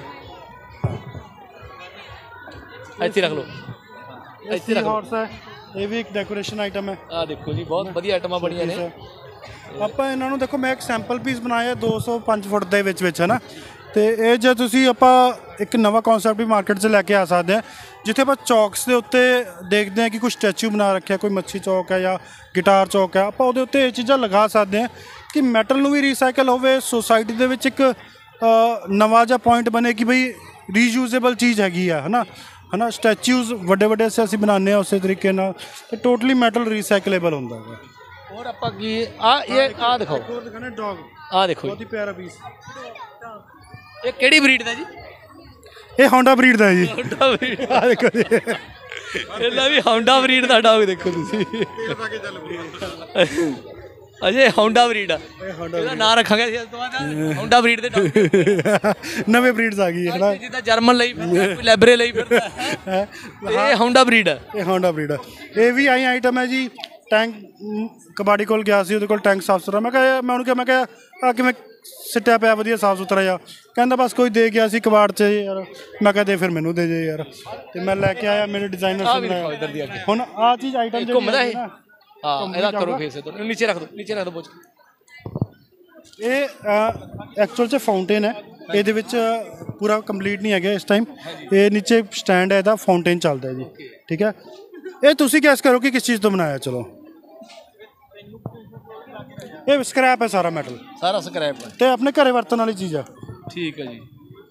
ਇੱਥੇ ਰੱਖ ਲਓ, ਇੱਥੇ ਰੱਖ ਲਓ। ਹੈ, ਇਹ ਵੀ ਇੱਕ ਡੈਕੋਰੇਸ਼ਨ ਆਈਟਮ ਹੈ। ਆ ਦੇਖੋ ਜੀ, ਬਹੁਤ ਵਧੀਆ ਆਈਟਮਾਂ ਬਣੀਆਂ ਨੇ। ਆਪਾਂ ਇਹਨਾਂ ਨੂੰ ਦੇਖੋ, ਮੈਂ ਇੱਕ ਸੈਂਪਲ ਪੀਸ ਬਣਾਇਆ ਦੋ ਸੌ ਪੰਜ ਫੁੱਟ ਦੇ ਵਿੱਚ ਵਿੱਚ ਹੈ ਨਾ। ਤੇ ਇਹ ਜੇ ਤੁਸੀਂ ਆਪਾਂ ਇੱਕ ਨਵਾਂ ਕਨਸੈਪਟ ਵੀ ਮਾਰਕੀਟ 'ਚ ਲੈ ਕੇ ਆ ਸਕਦੇ ਹਾਂ, ਜਿੱਥੇ ਆਪਾਂ ਚੌਕਸ ਦੇ ਉੱਤੇ ਦੇਖਦੇ ਹਾਂ ਕਿ ਕੋਈ ਸਟੈਚੂ ਬਣਾ ਰੱਖਿਆ, ਕੋਈ ਮੱਛੀ ਚੌਕ ਹੈ ਜਾਂ ਗਿਟਾਰ ਚੌਕ ਹੈ, ਆਪਾਂ ਉਹਦੇ ਉੱਤੇ ਇਹ ਚੀਜ਼ਾਂ ਲਗਾ ਸਕਦੇ ਹਾਂ ਕਿ ਮੈਟਲ ਨੂੰ ਵੀ ਰੀਸਾਈਕਲ ਹੋਵੇ, ਸੋਸਾਇਟੀ ਦੇ ਵਿੱਚ ਇੱਕ ਨਵਾਂ ਜਿਹਾ ਪੁਆਇੰਟ ਬਣੇ ਕਿ ਬਈ ਰੀਯੂਜ਼ੇਬਲ ਚੀਜ਼ ਹੈਗੀ ਆ, ਹੈ ਨਾ ਹੈ ਨਾ। ਸਟੈਚੂਜ਼ ਵੱਡੇ ਵੱਡੇ ਅਸੀਂ ਬਣਾਉਂਦੇ ਹਾਂ ਉਸੇ ਤਰੀਕੇ ਨਾਲ, ਤੇ ਟੋਟਲੀ ਮੈਟਲ ਰੀਸਾਈਕਲੇਬਲ ਹੁੰਦਾ ਹੈ। ਹੋਰ ਆਪਾਂ ਕੀ ਆ, ਇਹ ਆ ਦਿਖਾਓ, ਹੋਰ ਦਿਖਾਣਾ ਡੌਗ, ਆ ਦੇਖੋ ਬਹੁਤ ਹੀ ਪਿਆਰਾ ਪੀਸ। ਇਹ ਕਿਹੜੀ ਬਰੀਡ ਦਾ ਜੀ? ਇਹ ਹੌਂਡਾ ਬਰੀਡ ਦਾ ਹੈ ਜੀ। ਹੌਂਡਾ ਬਰੀਡ, ਆ ਦੇਖੋ ਜੀ, ਇਹਦਾ ਵੀ ਹੌਂਡਾ ਬਰੀਡ ਦਾ ਡੌਗ ਦੇਖੋ ਤੁਸੀਂ। ਅਜੇ ਹੌਂਡਾ ਬਰੀਡ ਆ, ਇਹਦਾ ਨਾਂ ਰੱਖਾਂਗੇ ਅਸੀਂ ਇਸ ਤੋਂ ਬਾਅਦ ਹੌਂਡਾ ਬਰੀਡ ਦੇ ਡੌਗ। ਨਵੇਂ ਬਰੀਡਸ ਆ ਗਈ ਹੈ ਨਾ, ਜਿੱਦਾਂ ਜਰਮਨ ਲਈ ਫਿਰਦਾ, ਕੋਈ ਲੈਬਰੇ ਲਈ ਫਿਰਦਾ, ਇਹ ਹੌਂਡਾ ਬਰੀਡ ਆ। ਇਹ ਹੌਂਡਾ ਬਰੀਡ ਆ। ਇਹ ਵੀ ਆਈ ਆਈਟਮ ਹੈ ਜੀ। ਟੈਂਕ ਕਬਾੜੀ ਕੋਲ ਗਿਆ ਸੀ, ਉਹਦੇ ਕੋਲ ਟੈਂਕ ਸਾਫ ਸੁਥਰਾ। ਮੈਂ ਕਿਹਾ ਮੈਂ ਉਹਨੂੰ ਕਿਹਾ ਮੈਂ ਕਿਹਾ ਆ ਕਿਵੇਂ ਸਿੱਟਿਆ ਪਿਆ ਵਧੀਆ ਸਾਫ ਸੁਥਰਾ ਜਿਹਾ। ਕਹਿੰਦਾ ਬਸ ਕੋਈ ਦੇ ਗਿਆ ਸੀ ਕਬਾੜ 'ਚ ਯਾਰ। ਮੈਂ ਕਿਹਾ ਦੇ ਫਿਰ ਮੈਨੂੰ ਦੇ ਜੇ ਯਾਰ। ਤੇ ਮੈਂ ਲੈ ਕੇ ਆਇਆ, ਮੇਰੇ ਡਿਜ਼ਾਈਨਰ ਨੇ। ਹੁਣ ਆਹ ਚੀਜ਼ ਆਈਟਮ ਘੁੰਮਦਾ ਇਹ, ਹਾਂ ਇਹਦਾ ਕਰੋ ਫੇਸ ਤੋਂ ਨੀਚੇ ਰੱਖ ਦੋ, ਨੀਚੇ ਰੱਖ ਦੋ ਬੋਝ। ਇਹ ਐਕਚੁਅਲ 'ਚ ਫਾਊਂਟੇਨ ਹੈ, ਇਹਦੇ ਵਿੱਚ ਪੂਰਾ ਕੰਪਲੀਟ ਨਹੀਂ ਹੈਗਾ ਇਸ ਟਾਈਮ। ਇਹ ਨੀਚੇ ਸਟੈਂਡ ਹੈ, ਇਹਦਾ ਫਾਊਂਟੇਨ ਚੱਲਦਾ ਜੀ, ਠੀਕ ਹੈ। ਇਹ ਤੁਸੀਂ ਗੈਸ ਕਰੋ ਕਿ ਕਿਸ ਚੀਜ਼ ਤੋਂ ਬਣਾਇਆ। ਚਲੋ ਇਹ ਸਕ੍ਰੈਪ ਹੈ ਸਾਰਾ ਮੈਟਲ, ਸਾਰਾ ਸਕ੍ਰੈਪ ਹੈ ਤੇ ਆਪਣੇ ਘਰੇ ਵਰਤਣ ਵਾਲੀ ਚੀਜ਼ ਆ। ਠੀਕ ਹੈ ਜੀ।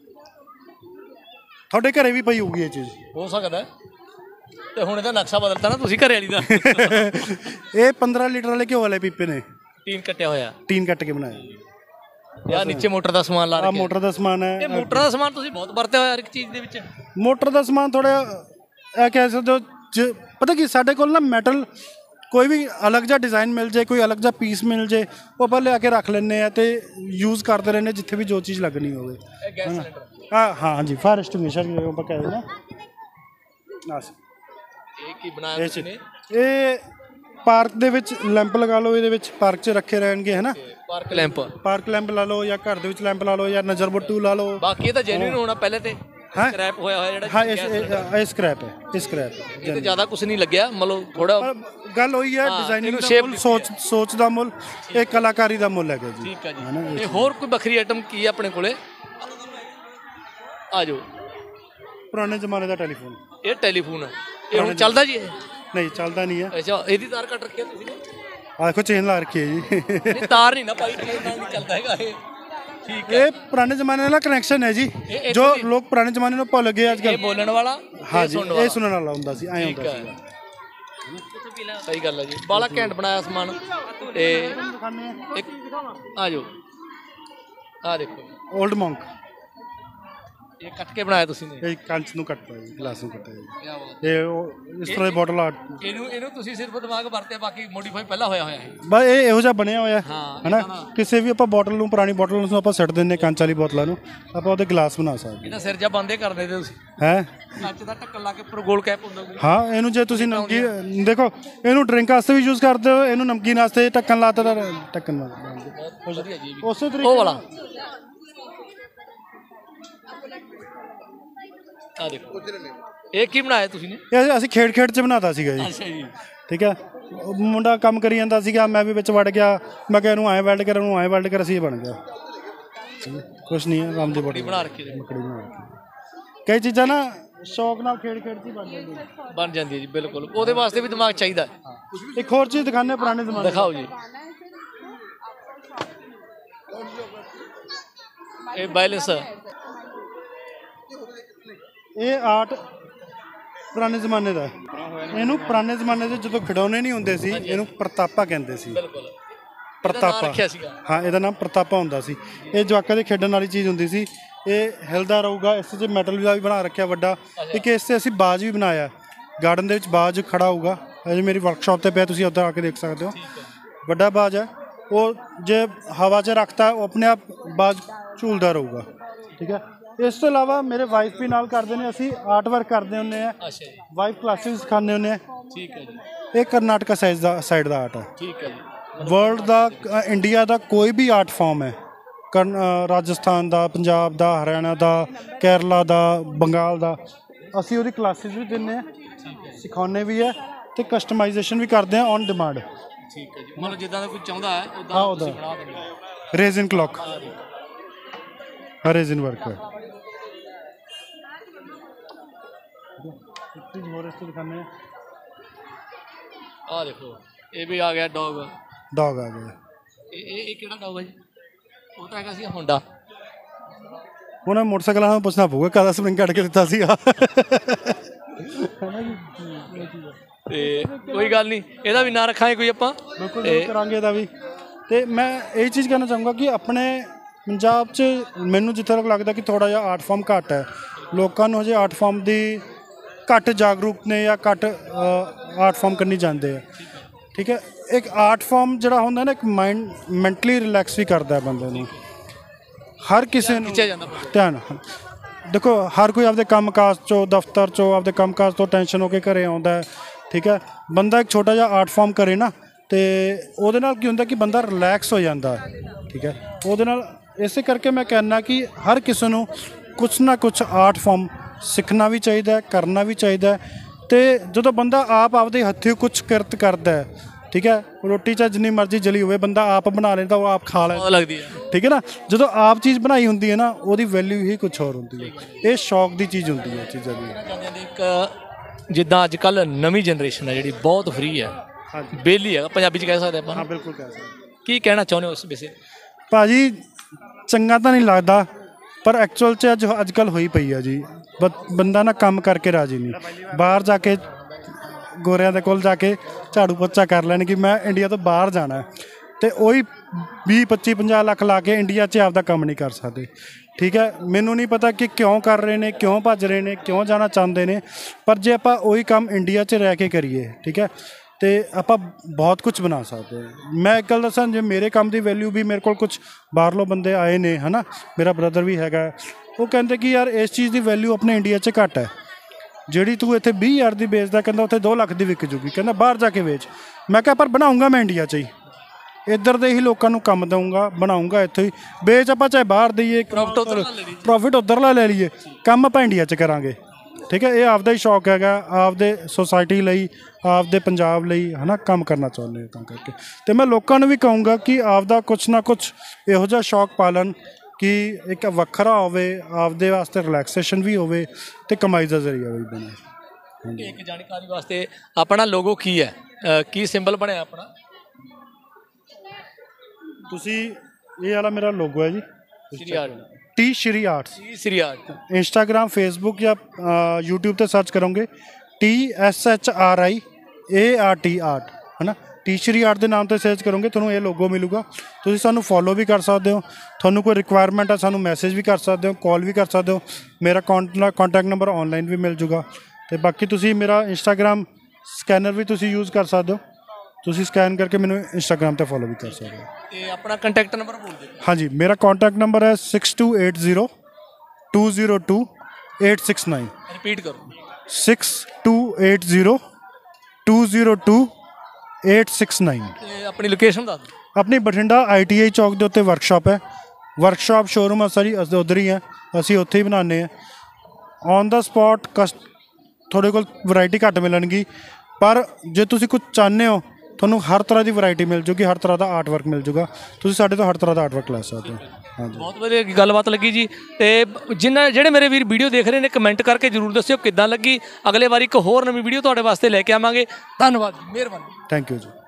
ਤੁਹਾਡੇ ਘਰੇ ਵੀ ਪਈ ਹੋਊਗੀ ਇਹ ਚੀਜ਼। ਹੋ ਸਕਦਾ। ਤੇ ਹੁਣ ਇਹਦਾ ਨਕਸ਼ਾ ਬਦਲਤਾ ਨਾ ਤੁਸੀਂ ਘਰੇ ਵਾਲੀ ਦਾ। ਇਹ ਪੰਦਰਾਂ ਲੀਟਰ ਵਾਲੇ ਘਿਓ ਵਾਲੇ ਪੀਪੇ ਨੇ, ਟੀਨ ਕੱਟਿਆ ਹੋਇਆ, ਟੀਨ ਕੱਟ ਕੇ ਬਣਾਇਆ। ਯਾਰ ਨੀਚੇ ਮੋਟਰ ਦਾ ਸਮਾਨ ਲਾ ਆ ਰੱਖਿਆ। ਮੋਟਰ ਦਾ ਸਮਾਨ ਹੈ। ਇਹ ਮੋਟਰ ਦਾ ਸਮਾਨ ਤੁਸੀਂ ਬਹੁਤ ਵਰਤਿਆ ਹੋਇਆ ਹਰ ਇੱਕ ਚੀਜ਼ ਦੇ ਵਿੱਚ। ਮੋਟਰ ਦਾ ਸਮਾਨ ਥੋੜਾ ਇਹ ਕਹਿ ਸਕਦੇ ਹੋ ਜ- ਪਤਾ ਕੀ ਸਾਡੇ ਕੋਲ ਨਾ ਮੈਟਲ ਕੋਈ ਵੀ ਅਲੱਗ ਜਿਹਾ ਡਿਜ਼ਾਈਨ ਮਿਲ ਜੇ, ਕੋਈ ਅਲੱਗ ਜਿਹਾ ਪੀਸ ਮਿਲ ਜੇ, ਉਹ ਆਪਾਂ ਲਿਆ ਕੇ ਰੱਖ ਲੈਂਦੇ ਆ ਤੇ ਯੂਜ਼ ਕਰਦੇ ਰਹਿੰਦੇ ਜਿੱਥੇ ਵੀ ਜੋ ਚੀਜ਼ ਲੱਗਣੀ ਹੋਵੇ। ਇਹ ਗੈਸ ਸਿਲੰਡਰ ਹਾਂ ਹਾਂ ਜੀ, ਫਾਇਰ ਐਸਟੀਮੇਸ਼ਨ ਜਿਵੇਂ ਆਪਾਂ ਕਹਿੰਦੇ ਨਾ। ਬਸ ਇਹ ਕੀ ਬਣਾਇਆ ਇਹ ਤੁਸੀਂ ਨੇ? ਇਹ ਪਾਰਕ ਦੇ ਵਿੱਚ ਲੈਂਪ ਲਗਾ ਲਓ, ਇਹਦੇ ਵਿੱਚ ਪਾਰਕ 'ਚ ਰੱਖੇ ਰਹਿਣਗੇ ਹੈ ਨਾ। Park lamp. ਪਾਰਕ ਲੈਂਪ ਲਾ ਲਓ ਜਾਂ ਘਰ ਦੇ ਵਿੱਚ ਲੈਂਪ ਲਾ ਲਓ ਜਾਂ ਨਜ਼ਰ ਬੱਟੂ ਲਾ ਲਓ। ਬਾਕੀ ਇਹ ਤਾਂ ਜੈਨੂਇਨ ਹੋਣਾ ਪਹਿਲੇ ਤੇ। ਹੈਂ? ਸਕ੍ਰੈਪ ਹੋਇਆ ਹੋਇਆ ਜਿਹੜਾ ਹਾਂ ਗੈਸ ਸਿਲੰਡਰ। ਇਹ ਇਹ ਸਕ੍ਰੈਪ ਹੈ, ਇਹ ਸਕ੍ਰੈਪ ਹੈ। ਇਹ ਤੇ ਜ਼ਿਆਦਾ ਕੁਝ ਨਹੀਂ ਲੱਗਿਆ, ਮਤਲਬ ਥੋੜਾ। ਪਰ ਗੱਲ ਉਹੀ ਹੈ, ਹਾਂ, ਡਿਜ਼ਾਈਨਿੰਗ ਇਹਨੂੰ ਦਾ shape ਮੁੱਲ, ਦਿੱਤੀ ਸੋਚ ਸੋਚ ਦਾ ਮੁੱਲ, ਇਹ ਕਲਾਕਾਰੀ ਦਾ ਮੁੱਲ ਹੈਗਾ ਜੀ। ਠੀਕ ਹੈ ਹੈ ਨਾ, ਜੀ। ਇਹ ਹੋਰ ਕੋਈ ਵੱਖਰੀ ਆਈਟਮ ਕੀ ਹੈ ਆਪਣੇ ਕੋਲੇ? ਆ ਜਾਓ। ਪੁਰਾਣੇ ਜ਼ਮਾਨੇ ਦਾ ਟੈਲੀਫੋਨ। ਇਹ ਟੈਲੀਫੋਨ ਹੈ। ਇਹ ਹੁਣ ਚੱਲਦਾ ਜੀ? ਇਹ ਨਹੀਂ ਚੱਲਦਾ ਨਹੀਂ ਹੈ। ਅੱਛਾ, ਇਹਦੀ ਤਾਰ ਕੱਟ ਰੱਖੀ ਤੁਸੀਂ ਨੇ? ਆ ਦੇਖੋ ਚੇਨ ਲਾ ਰੱਖੀ ਹੈ ਜੀ। ਨਹੀਂ, ਤਾਰ ਨਹੀਂ ਨਾ ਪਾਈ, ਟ੍ਰੇਨ ਨਾਲ ਨਹੀਂ ਚੱਲਦਾ ਹੈਗਾ ਇਹ। ਠੀਕ ਹੈ। ਇਹ ਪੁਰਾਣੇ ਜ਼ਮਾਨੇ ਦਾ ਕਨੈਕਸ਼ਨ ਹੈ ਜੀ, ਇਹ- ਜੋ ਲੋਕ ਪੁਰਾਣੇ ਜ਼ਮਾਨੇ ਨੂੰ ਭੁੱਲ ਗਏ ਅੱਜ ਇਹ ਕੱਲ੍ਹ। ਬੋਲਣ ਵਾਲਾ, ਹਾਂ ਇਹ ਜੀ, ਸੁਣਨ ਇਹ ਵਾਲਾ। ਸੁਣਨ ਵਾਲਾ ਹੁੰਦਾ ਸੀ, ਐਂ ਠੀਕ ਹੁੰਦਾ ਹੈ। ਸੀ। ਸਹੀ ਗੱਲ ਹੈ ਜੀ। ਬਾਲਾ ਘੈਂਟ ਬਣਾਇਆ ਸਮਾਨ। ਤੇ ਇੱਕ ਆ ਜਾਓ, ਆ ਦੇਖੋ, 올ਡ ਮੌਂਕ। ਇਹ ਕੱਟ ਕੇ ਬਣਾਇਆ ਤੁਸੀਂ ਨੇ? ਇਹ ਕੰਚ ਨੂੰ ਕੱਟਦਾ ਜੀ, ਗਲਾਸ ਨੂੰ ਕੱਟਦਾ ਜੀ। ਕੀ ਬਾਤ। ਇਹ ਉਹ ਇਸ ਤਰ੍ਹਾਂ ਦੀ ਬੋਟਲ ਆਰਟ। ਇਹਨੂੰ ਇਹਨੂੰ ਤੁਸੀਂ ਸਿਰਫ ਦਿਮਾਗ ਵਰਤਿਆ, ਬਾਕੀ ਮੋਡੀਫਾਈ ਪਹਿਲਾਂ ਹੋਇਆ ਹੋਇਆ ਹੈ। ਬਸ ਇਹ ਇਹੋ ਜਿਹਾ ਬਣਿਆ ਹੋਇਆ ਹਾਂ, ਹੈ ਨਾ। ਕਿਸੇ ਵੀ ਆਪਾਂ ਬੋਟਲ ਨੂੰ, ਪੁਰਾਣੀ ਬੋਟਲ ਨੂੰ ਆਪਾਂ ਸਿੱਟ ਦਿੰਦੇ ਕੰਚ ਵਾਲੀ ਬੋਤਲਾਂ ਨੂੰ, ਆਪਾਂ ਉਹਦੇ ਗਲਾਸ ਬਣਾ ਸਕਦੇ ਇਹਦਾ ਸਿਰ ਜਾ ਬੰਦੇ ਕਰ ਦਿੰਦੇ ਤੁਸੀਂ। ਹੈ। ਕੱਚ ਦਾ ਢੱਕਣ ਲਾ ਕੇ ਉੱਪਰ ਗੋਲ ਕੈਪ ਹੁੰਦਾ ਕੋਈ। ਹਾਂ, ਇਹਨੂੰ ਜੇ ਤੁਸੀਂ ਨਮਕੀਨ ਦੇਖੋ, ਇਹਨੂੰ ਡਰਿੰਕ ਵਾਸਤੇ ਵੀ ਯੂਜ਼ ਕਰਦੇ ਹੋ, ਇਹਨੂੰ ਨਮਕੀਨ ਵਾਸਤੇ ਢੱਕਣ ਲਾਤਾ ਤਾਂ ਢੱਕਣ ਬਹੁਤ ਵਧੀਆ ਜੀ। ਉਸੇ ਤਰੀਕੇ ਉਹ ਵਾਲਾ ਆ ਦੇਖੋ, ਇਹ ਕੀ ਬਣਾਇਆ ਤੁਸੀਂ ਨੇ? ਇਹ ਅਸੀਂ ਖੇਡ ਖੇਡ 'ਚ ਬਣਾਤਾ ਸੀਗਾ ਜੀ। ਅੱਛਾ ਜੀ। ਠੀਕ ਹੈ। ਉਹ ਮੁੰਡਾ ਕੰਮ ਕਰੀ ਜਾਂਦਾ ਸੀਗਾ, ਮੈਂ ਵੀ ਵਿੱਚ ਵੜ ਗਿਆ, ਮੈਂ ਕਿਹਾ ਇਹਨੂੰ ਐਂ ਵੈਲਡ ਕਰ, ਇਹਨੂੰ ਐਂ ਵੈਲਡ ਕਰ, ਅਸੀਂ ਇਹ ਬਣ ਗਿਆ। ਕੁਛ ਨਹੀਂ ਹੈ, ਰਾਮ ਦੀ ਬੋਟੀ ਬਣਾ ਰੱਖੀ ਜੀ। ਮੱਕੜੀ ਬਣਾ ਰੱਖੀ। ਕਈ ਚੀਜ਼ਾਂ ਨਾ ਸ਼ੌਕ ਨਾਲ ਖੇਡ ਖੇਡ 'ਚ ਹੀ ਬਣ ਜਾਂਦੀਆਂ। ਬਣ ਜਾਂਦੀ ਹੈ ਜੀ, ਬਿਲਕੁਲ। ਉਹਦੇ ਵਾਸਤੇ ਵੀ ਦਿਮਾਗ ਚਾਹੀਦਾ ਹੈ। ਇੱਕ ਹੋਰ ਚੀਜ਼ ਦਿਖਾਉਂਦੇ ਪੁਰਾਣੇ ਜ਼ਮਾਨੇ। ਦਿਖਾਓ ਜੀ। ਇਹ ਬੈਲੈਂਸ। ਇਹ ਆਰਟ ਪੁਰਾਣੇ ਜ਼ਮਾਨੇ ਦਾ ਹੈ। ਇਹਨੂੰ ਪੁਰਾਣੇ ਜ਼ਮਾਨੇ ਦੇ ਜਦੋਂ ਖਿਡੌਣੇ ਨਹੀਂ ਹੁੰਦੇ ਸੀ, ਇਹਨੂੰ ਪ੍ਰਤਾਪਾ ਕਹਿੰਦੇ ਸੀ। ਬਿਲਕੁਲ। ਪ੍ਰਤਾਪਾ ਰੱਖਿਆ ਸੀਗਾ। ਹਾਂ, ਇਹਦਾ ਨਾਮ ਪ੍ਰਤਾਪਾ ਹੁੰਦਾ ਸੀ। ਇਹ ਜਵਾਕਾਂ ਦੇ ਖੇਡਣ ਵਾਲੀ ਚੀਜ਼ ਹੁੰਦੀ ਸੀ। ਇਹ ਹਿਲਦਾ ਰਹੂਗਾ। ਇਸ 'ਚ ਮੈਟਲ ਦਾ ਵੀ ਬਣਾ ਰੱਖਿਆ ਵੱਡਾ। ਇੱਕ ਇਸ 'ਤੇ ਅਸੀਂ ਬਾਜ ਵੀ ਬਣਾਇਆ, ਗਾਰਡਨ ਦੇ ਵਿੱਚ ਬਾਜ ਖੜਾ ਹੋਊਗਾ। ਅਜੇ ਮੇਰੀ ਵਰਕਸ਼ਾਪ 'ਤੇ ਪਿਆ, ਤੁਸੀਂ ਉੱਧਰ ਆ ਕੇ ਦੇਖ ਸਕਦੇ ਹੋ। ਵੱਡਾ ਬਾਜ ਹੈ, ਉਹ ਜੇ ਹਵਾ 'ਚ ਰੱਖਤਾ ਉਹ ਆਪਣੇ ਆਪ ਬਾਜ ਝੂਲਦਾ ਰਹੂਗਾ। ਠੀਕ ਹੈ। ਇਸ ਤੋਂ ਇਲਾਵਾ ਮੇਰੇ ਵਾਈਫ ਵੀ ਨਾਲ ਕਰਦੇ ਨੇ, ਅਸੀਂ ਆਰਟ ਵਰਕ ਕਰਦੇ ਹੁੰਦੇ ਆ। ਅੱਛਾ ਜੀ। ਵਾਈਫ ਕਲਾਸਿਸ ਸਿਖਾਉਂਦੇ ਹੁੰਦੇ ਆ। ਠੀਕ ਹੈ ਜੀ। ਇਹ ਕਰਨਾਟਕਾ ਸਾਈਜ਼ ਦਾ ਸਾਈਡ ਦਾ ਆਰਟ ਹੈ। ਠੀਕ ਹੈ ਜੀ। ਵਰਲਡ ਦਾ, ਅ, ਇੰਡੀਆ ਦਾ ਕੋਈ ਵੀ ਆਰਟ ਫਾਰਮ ਹੈ, ਕਰਨ ਅ, ਰਾਜਸਥਾਨ ਦਾ, ਪੰਜਾਬ ਦਾ, ਹਰਿਆਣਾ ਦਾ, ਕੇਰਲਾ ਦਾ, ਬੰਗਾਲ ਦਾ, ਅਸੀਂ ਉਹਦੀ ਕਲਾਸਿਸ ਵੀ ਦਿੰਦੇ ਹਾਂ, ਸਿਖਾਉਂਦੇ ਵੀ ਹੈ ਤੇ ਕਸਟਮਾਈਜ਼ੇਸ਼ਨ ਵੀ ਕਰਦੇ ਹਾਂ ਔਨ ਡਿਮਾਂਡ। ਠੀਕ ਹੈ ਜੀ। ਮਤਲਬ ਜਿੱਦਾਂ ਦਾ ਕੋਈ ਚਾਹੁੰਦਾ ਹੈ ਹਾਂ, ਉਦਾਂ ਉਹਦਾ ਤੁਸੀਂ ਬਣਾ ਦਿੰਦੇ ਹੋ। ਰੇਜ਼ਿਨ ਕਲੌਕ, ਰੇਜ਼ਿਨ ਵਰਕ ਹੈ। ਇੱਕ ਚੀਜ਼ ਹੋਰ ਇਸ ਤੋਂ ਦਿਖਾਉਂਦੇ ਹਾਂ। ਆਹ ਦੇਖੋ, ਇਹ ਵੀ ਆ ਗਿਆ ਡੌਗ। ਡੌਗ ਆ ਗਿਆ। ਇਹ ਇਹ ਇਹ ਕਿਹੜਾ ਡੌਗ ਹੈ ਜੀ? ਉਹ ਤਾਂ ਹੈਗਾ ਸੀ ਹੋਂਡਾ। ਹੁਣ ਮੋਟਰਸਾਈਕਲਾਂ ਨੂੰ ਪੁੱਛਣਾ ਪਊਗਾ ਕਾਹਦਾ ਸਪਰਿੰਗ ਕੱਢ ਕੇ ਦਿੱਤਾ ਸੀਗਾ। ਤੇ ਕੋਈ ਗੱਲ ਨਹੀਂ, ਇਹਦਾ ਵੀ ਨਾਂ ਰੱਖਾਂਗੇ ਕੋਈ ਆਪਾਂ। ਬਿਲਕੁਲ ਕਰਾਂਗੇ ਇਹਦਾ ਵੀ। ਤੇ ਮੈਂ ਇਹ ਚੀਜ਼ ਕਹਿਣਾ ਚਾਹੂੰਗਾ ਕਿ ਆਪਣੇ ਪੰਜਾਬ 'ਚ ਮੈਨੂੰ ਜਿੱਥੇ ਤੱਕ ਲੱਗਦਾ ਕਿ ਥੋੜ੍ਹਾ ਜਿਹਾ ਆਰਟ ਫਾਰਮ ਘੱਟ ਹੈ। ਲੋਕਾਂ ਨੂੰ ਹਜੇ ਆਰਟ ਫਾਰਮ ਦੀ ਘੱਟ ਜਾਗਰੂਕ ਨੇ ਜਾਂ ਘੱਟ ਆਰਟ ਫਾਰਮ ਕਰਨੀ ਚਾਹੁੰਦੇ ਆ। ਠੀਕ ਹੈ। ਇੱਕ ਆਰਟ ਫਾਰਮ ਜਿਹੜਾ ਹੁੰਦਾ ਨਾ, ਇੱਕ ਮਾਈਂਡ ਮੈਂਟਲੀ ਰਿਲੈਕਸ ਵੀ ਕਰਦਾ ਹੈ ਬੰਦੇ ਨੂੰ। ਹਰ ਕਿਸੇ ਨੂੰ ਧਿਆਨ ਦੇਖੋ, ਹਰ ਕੋਈ ਆਪਦੇ ਕੰਮ ਕਾਜ 'ਚੋਂ, ਦਫ਼ਤਰ 'ਚੋਂ, ਆਪਦੇ ਕੰਮ ਕਾਜ ਤੋਂ ਟੈਨਸ਼ਨ ਹੋ ਕੇ ਘਰੇ ਆਉਂਦਾ ਹੈ। ਠੀਕ ਹੈ। ਬੰਦਾ ਇੱਕ ਛੋਟਾ ਜਿਹਾ ਆਰਟ ਫਾਰਮ ਕਰੇ ਨਾ, ਤੇ ਉਹਦੇ ਨਾਲ ਕੀ ਹੁੰਦਾ ਕਿ ਬੰਦਾ ਰਿਲੈਕਸ ਹੋ ਜਾਂਦਾ। ਠੀਕ ਹੈ। ਉਹਦੇ ਨਾਲ ਇਸੇ ਕਰਕੇ ਮੈਂ ਕਹਿੰਦਾ ਕਿ ਹਰ ਕਿਸੇ ਨੂੰ ਕੁਛ ਨਾ ਕੁਛ ਆਰਟ ਫਾਰਮ ਸਿੱਖਣਾ ਵੀ ਚਾਹੀਦਾ, ਕਰਨਾ ਵੀ ਚਾਹੀਦਾ। ਅਤੇ ਜਦੋਂ ਬੰਦਾ ਆਪ ਆਪਦੇ ਹੱਥੀਂ ਕੁਛ ਕਿਰਤ ਕਰਦਾ ਹੈ, ਠੀਕ ਹੈ, ਰੋਟੀ ਚਾਹੇ ਜਿੰਨੀ ਮਰਜ਼ੀ ਜਲੀ ਹੋਵੇ, ਬੰਦਾ ਆਪ ਬਣਾ ਲੈਂਦਾ, ਉਹ ਆਪ ਖਾ ਲੈਂਦਾ। ਲੱਗਦੀ ਹੈ। ਠੀਕ ਹੈ ਨਾ। ਜਦੋਂ ਆਪ ਚੀਜ਼ ਬਣਾਈ ਹੁੰਦੀ ਹੈ ਨਾ, ਉਹਦੀ ਵੈਲਿਊ ਹੀ ਕੁਛ ਹੋਰ ਹੁੰਦੀ ਹੈ। ਇਹ ਸ਼ੌਕ ਦੀ ਚੀਜ਼ ਹੁੰਦੀ ਹੈ ਚੀਜ਼ਾਂ ਦੀ। ਇੱਕ ਜਿੱਦਾਂ ਅੱਜ ਕੱਲ੍ਹ ਨਵੀਂ ਜਨਰੇਸ਼ਨ ਹੈ ਜਿਹੜੀ ਬਹੁਤ ਫਰੀ ਹੈ, ਬੇਲੀ ਹੈ, ਪੰਜਾਬੀ 'ਚ ਕਹਿ ਸਕਦੇ ਆਪਾਂ। ਹਾਂ, ਬਿਲਕੁਲ ਕਹਿ ਸਕਦੇ। ਕੀ ਕਹਿਣਾ ਚਾਹੁੰਦੇ ਹੋ ਇਸ ਵਿਸ਼ੇ? ਭਾਜੀ ਚੰਗਾ ਤਾਂ ਨਹੀਂ ਲੱਗਦਾ, ਪਰ ਐਕਚੁਅਲ 'ਚ ਅੱਜ ਅੱਜ ਕੱਲ੍ਹ ਹੋਈ ਪਈ ਆ ਜੀ। ਬ ਬੰਦਾ ਨਾ ਕੰਮ ਕਰਕੇ ਰਾਜੀ ਨਹੀਂ। ਬਾਹਰ ਜਾ ਕੇ ਗੋਰਿਆਂ ਦੇ ਕੋਲ ਜਾ ਕੇ ਝਾੜੂ ਪੋਚਾ ਕਰ ਲੈਣ ਕਿ ਮੈਂ ਇੰਡੀਆ ਤੋਂ ਬਾਹਰ ਜਾਣਾ, ਅਤੇ ਉਹੀ ਵੀਹ ਪੱਚੀ ਪੰਜਾਹ ਲੱਖ ਲਾ ਕੇ ਇੰਡੀਆ 'ਚ ਆਪਦਾ ਕੰਮ ਨਹੀਂ ਕਰ ਸਕਦੇ। ਠੀਕ ਹੈ, ਮੈਨੂੰ ਨਹੀਂ ਪਤਾ ਕਿ ਕਿਉਂ ਕਰ ਰਹੇ ਨੇ, ਕਿਉਂ ਭੱਜ ਰਹੇ ਨੇ, ਕਿਉਂ ਜਾਣਾ ਚਾਹੁੰਦੇ ਨੇ, ਪਰ ਜੇ ਆਪਾਂ ਉਹੀ ਕੰਮ ਇੰਡੀਆ 'ਚ ਰਹਿ ਕੇ ਕਰੀਏ, ਠੀਕ ਹੈ, ਅਤੇ ਆਪਾਂ ਬਹੁਤ ਕੁਛ ਬਣਾ ਸਕਦੇ ਹਾਂ। ਮੈਂ ਇੱਕ ਗੱਲ ਦੱਸਾਂ, ਜੇ ਮੇਰੇ ਕੰਮ ਦੀ ਵੈਲਿਊ ਵੀ ਮੇਰੇ ਕੋਲ ਕੁਛ ਬਾਹਰਲੋਂ ਬੰਦੇ ਆਏ ਨੇ, ਹੈ ਨਾ, ਮੇਰਾ ਬ੍ਰਦਰ ਵੀ ਹੈਗਾ, ਉਹ ਕਹਿੰਦੇ ਕਿ ਯਾਰ ਇਸ ਚੀਜ਼ ਦੀ ਵੈਲਿਊ ਆਪਣੇ ਇੰਡੀਆ 'ਚ ਘੱਟ ਹੈ। ਜਿਹੜੀ ਤੂੰ ਇੱਥੇ ਵੀਹ ਹਜ਼ਾਰ ਦੀ ਵੇਚਦਾ, ਕਹਿੰਦਾ ਉੱਥੇ ਦੋ ਲੱਖ ਦੀ ਵਿਕ ਜੂਗੀ, ਕਹਿੰਦਾ ਬਾਹਰ ਜਾ ਕੇ ਵੇਚ। ਮੈਂ ਕਿਹਾ ਪਰ ਬਣਾਉਂਗਾ ਮੈਂ ਇੰਡੀਆ 'ਚ ਹੀ, ਇੱਧਰ ਦੇ ਹੀ ਲੋਕਾਂ ਨੂੰ ਕੰਮ ਦਊਂਗਾ, ਬਣਾਉਂਗਾ ਇੱਥੇ ਹੀ, ਵੇਚ ਆਪਾਂ ਚਾਹੇ ਬਾਹਰ ਦਈਏ, ਪ੍ਰੋਫਿਟ ਉੱਧਰਲਾ ਲੈ ਲਈਏ, ਕੰਮ ਆਪਾਂ ਇੰਡੀਆ 'ਚ ਕਰਾਂਗੇ। ਠੀਕ ਹੈ, ਇਹ ਆਪਦਾ ਹੀ ਸ਼ੌਕ ਹੈਗਾ, ਆਪਦੇ ਸੁਸਾਇਟੀ ਲਈ, ਆਪਦੇ ਪੰਜਾਬ ਲਈ, ਹੈ ਨਾ, ਕੰਮ ਕਰਨਾ ਚਾਹੁੰਦੇ ਤਾਂ ਕਰਕੇ। ਅਤੇ ਮੈਂ ਲੋਕਾਂ ਨੂੰ ਵੀ ਕਹੂੰਗਾ ਕਿ ਆਪਦਾ ਕੁਛ ਨਾ ਕੁਛ ਇਹੋ ਜਿਹਾ ਸ਼ੌਕ ਪਾਲਣ ਕਿ ਇੱਕ ਵੱਖਰਾ ਹੋਵੇ, ਆਪਦੇ ਵਾਸਤੇ ਰਿਲੈਕਸੇਸ਼ਨ ਵੀ ਹੋਵੇ ਅਤੇ ਕਮਾਈ ਦਾ ਜ਼ਰੀਆ ਵੀ ਬਣੇ। ਇੱਕ ਜਾਣਕਾਰੀ ਵਾਸਤੇ, ਆਪਣਾ ਲੋਗੋ ਕੀ ਹੈ, ਕੀ ਸਿੰਬਲ ਬਣਿਆ ਆਪਣਾ? ਤੁਸੀਂ ਇਹ ਵਾਲਾ ਮੇਰਾ ਲੋਗੋ ਹੈ ਜੀ, Shri art, T Shri arts. Shri art Instagram, Facebook ਜਾਂ ਯੂਟਿਊਬ 'ਤੇ ਸਰਚ ਕਰੋਗੇ, T S H R I A R T art, ਹੈ ਨਾ, ਟੀ ਸ਼੍ਰੀ ਆਰਟ ਦੇ ਨਾਮ 'ਤੇ ਸਰਚ ਕਰੋਗੇ, ਤੁਹਾਨੂੰ ਇਹ ਲੋਗੋ ਮਿਲੂਗਾ। ਤੁਸੀਂ ਸਾਨੂੰ ਫੋਲੋ ਵੀ ਕਰ ਸਕਦੇ ਹੋ, ਤੁਹਾਨੂੰ ਕੋਈ ਰਿਕੁਆਇਰਮੈਂਟ ਹੈ ਸਾਨੂੰ ਮੈਸੇਜ ਵੀ ਕਰ ਸਕਦੇ ਹੋ, ਕਾਲ ਵੀ ਕਰ ਸਕਦੇ ਹੋ। ਮੇਰਾ ਕੌਂਟੈਕਟ ਨੰਬਰ ਔਨਲਾਈਨ ਵੀ ਮਿਲ ਜੂਗਾ। ਅਤੇ ਬਾਕੀ ਤੁਸੀਂ ਮੇਰਾ ਇੰਸਟਾਗ੍ਰਾਮ ਸਕੈਨਰ ਵੀ ਤੁਸੀਂ ਯੂਜ਼ ਕਰ ਸਕਦੇ ਹੋ, ਤੁਸੀਂ ਸਕੈਨ ਕਰਕੇ ਮੈਨੂੰ ਇੰਸਟਾਗ੍ਰਾਮ 'ਤੇ ਫੋਲੋ ਵੀ ਕਰ ਸਕਦੇ ਹੋ। ਅਤੇ ਆਪਣਾ ਕੰਟੈਕਟ ਨੰਬਰ ਬੋਲ ਦਿਓ। ਹਾਂਜੀ, ਮੇਰਾ ਕੌਂਟੈਕਟ ਨੰਬਰ ਹੈ six two eight zero two zero two eight six nine. Repeat ਕਰੋ। Six two eight zero two zero two eight six nine. ਅਤੇ ਆਪਣੀ ਲੋਕੇਸ਼ਨ ਦੱਸ ਦਿਓ। ਆਪਣੀ ਬਠਿੰਡਾ ਆਈ ਟੀ ਆਈ ਚੌਕ ਦੇ ਉੱਤੇ ਵਰਕਸ਼ਾਪ ਹੈ, ਵਰਕਸ਼ਾਪ ਸ਼ੋਰੂਮ ਆ ਸਾਰੀ, ਅਸੀਂ ਉੱਧਰ ਹੀ ਹੈ, ਅਸੀਂ ਉੱਥੇ ਹੀ ਬਣਾਉਂਦੇ ਹਾਂ। ਔਨ ਦਾ ਸਪੋਟ ਕਸ ਤੁਹਾਡੇ ਕੋਲ ਵੈਰਾਈਟੀ ਘੱਟ ਮਿਲਣਗੀ, ਪਰ ਜੇ ਤੁਸੀਂ ਕੁਛ ਚਾਹੁੰਦੇ ਹੋ ਤੁਹਾਨੂੰ ਹਰ ਤਰ੍ਹਾਂ ਦੀ ਵੈਰਾਈਟੀ ਮਿਲ ਜੂਗੀ, ਹਰ ਤਰ੍ਹਾਂ ਦਾ ਆਰਟ ਵਰਕ ਮਿਲ ਜੂਗਾ, ਤੁਸੀਂ ਸਾਡੇ ਤੋਂ ਹਰ ਤਰ੍ਹਾਂ ਦਾ ਆਰਟ ਵਰਕ ਲੈ ਸਕਦੇ ਹੋ। ਹਾਂਜੀ, ਬਹੁਤ ਵਧੀਆ ਗੱਲਬਾਤ ਲੱਗੀ ਜੀ। ਅਤੇ ਜਿਨ੍ਹਾਂ ਜਿਹੜੇ ਮੇਰੇ ਵੀਰ ਵੀਡੀਓ ਦੇਖ ਰਹੇ ਨੇ, ਕਮੈਂਟ ਕਰਕੇ ਜ਼ਰੂਰ ਦੱਸਿਓ ਕਿੱਦਾਂ ਲੱਗੀ। ਅਗਲੇ ਵਾਰੀ ਇੱਕ ਹੋਰ ਨਵੀਂ ਵੀਡੀਓ ਤੁਹਾਡੇ ਵਾਸਤੇ ਲੈ ਕੇ ਆਵਾਂਗੇ। ਧੰਨਵਾਦ, ਮਿਹਰਬਾਨੀ। ਥੈਂਕ ਯੂ ਜੀ।